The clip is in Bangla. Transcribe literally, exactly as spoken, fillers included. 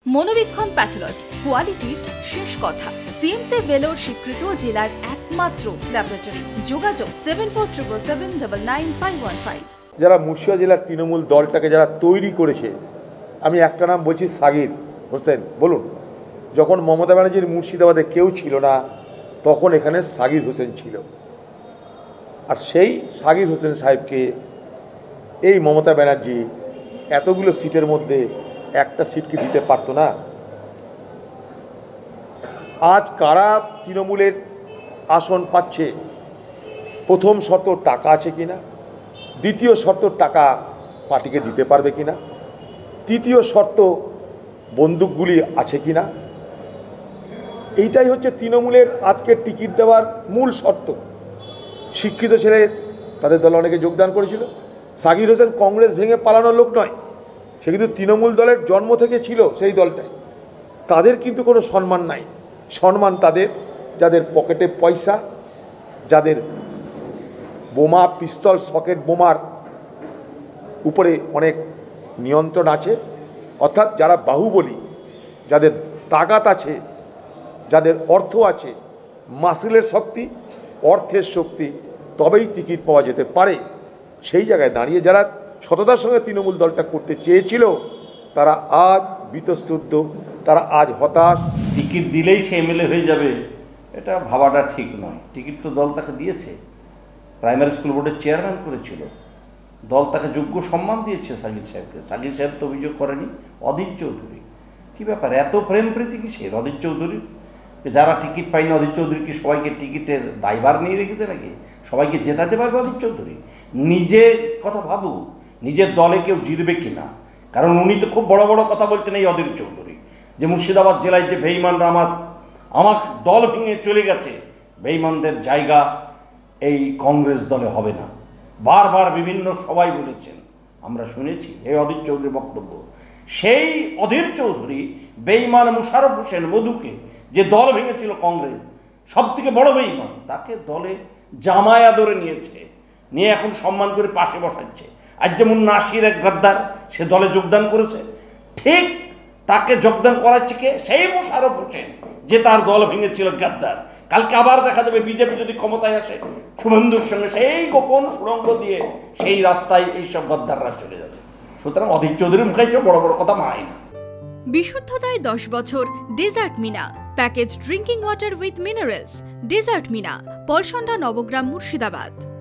মনোবীক্ষণ প্যাথোলজি কোয়ালিটির শেষ কথা। সিএমসি ভেলোর স্বীকৃত জেলার একমাত্র ল্যাবরেটরি। যোগাযোগ seven four triple seven double nine five one five. যারা মুর্শিদাবাদ জেলার তৃণমূল দলটাকে যারা তৈরি করেছে, আমি একটা নাম বলছি, সাগির হোসেন। বলুন, যখন মমতা ব্যানার্জির মুর্শিদাবাদে কেউ ছিল না, তখন এখানে সাগির হোসেন ছিল। আর সেই সাগির হোসেন সাহেবকে এই মমতা ব্যানার্জি এতগুলো সিটের মধ্যে একটা সিটকে দিতে পারতো না? আজ কারা তৃণমূলের আসন পাচ্ছে? প্রথম শর্ত টাকা আছে কিনা, দ্বিতীয় শর্ত টাকা পার্টিকে দিতে পারবে কিনা, তৃতীয় শর্ত বন্দুকগুলি আছে কিনা। এইটাই হচ্ছে তৃণমূলের আজকের টিকিট দেওয়ার মূল শর্ত। শিক্ষিত ছেলে তাদের দলে অনেকে যোগদান করেছিল। সাগির হোসেন কংগ্রেস ভেঙে পালানোর লোক নয়, সে কিন্তু তৃণমূল দলের জন্ম থেকে ছিল সেই দলটায়। তাদের কিন্তু কোনো সম্মান নাই। সম্মান তাদের যাদের পকেটে পয়সা, যাদের বোমা, পিস্তল, সকেট বোমার উপরে অনেক নিয়ন্ত্রণ আছে, অর্থাৎ যারা বাহুবলী, যাদের তাগাত আছে, যাদের অর্থ আছে, মাসুলের শক্তি, অর্থের শক্তি, তবেই টিকিট পাওয়া যেতে পারে। সেই জায়গায় দাঁড়িয়ে যারা সততার সঙ্গে তৃণমূল দলটা করতে চেয়েছিল, তারা আজ বীতশ্রদ্ধ, তারা আজ হতাশ। টিকিট দিলেই সে এমএলএ হয়ে যাবে, এটা ভাবাটা ঠিক নয়। টিকিট তো দল তাকে দিয়েছে, প্রাইমারি স্কুল বোর্ডের চেয়ারম্যান করেছিল, দল তাকে যোগ্য সম্মান দিয়েছে সাগির সাহেবকে। সাগির সাহেব তো অভিযোগ করেনি। অধীর চৌধুরী, কী ব্যাপার, এত প্রেম প্রীতি কিসের অধীর চৌধুরীর? যারা টিকিট পায়নি, অধীর চৌধুরী কি সবাইকে টিকিটের দায়ভার নিয়ে রেখেছে নাকি? সবাইকে জেতাতে পারবে অধীর চৌধুরী? নিজের কথা ভাবু, নিজের দলে কেউ জিতবে কিনা। কারণ উনি তো খুব বড় বড় কথা বলতেন এই অধীর চৌধুরী, যে মুর্শিদাবাদ জেলায় যে বেঈমানরা আমার আমার দল ভেঙে চলে গেছে, বেঈমানদের জায়গা এই কংগ্রেস দলে হবে না। বারবার বিভিন্ন সবাই বলেছেন, আমরা শুনেছি এই অধীর চৌধুরীর বক্তব্য। সেই অধীর চৌধুরী বেঈমান মুশারফ হোসেন মধুকে, যে দল ভেঙেছিল কংগ্রেস, সব থেকে বড় বেঈমান, তাকে দলে জামায়া ধরে নিয়েছে, নিয়ে এখন সম্মান করে পাশে বসাচ্ছে। আজ যেমন নাসির এক গদ্দার, সে দলে যোগদান করেছে, ঠিক তাকে যোগদান করাচ্ছে কে? সেই মুশারফ হোসেন, যে তার দল ভেঙেছিল গদ্দার। কালকে আবার দেখা যাবে বিজেপি যদি ক্ষমতায় আসে, শুভেন্দুর সঙ্গে সেই গোপন সুড়ঙ্গ দিয়ে সেই রাস্তায় এইসব গদ্দাররা চলে যাবে। সুতরাং অধীর চৌধুরীর মুখে বড় বড় কথা মানায় না। বিশুদ্ধতায় দশ বছর desert Mina package drinking water with minerals. Desert Mina, Palsanda, Nabagram, Murshidabad.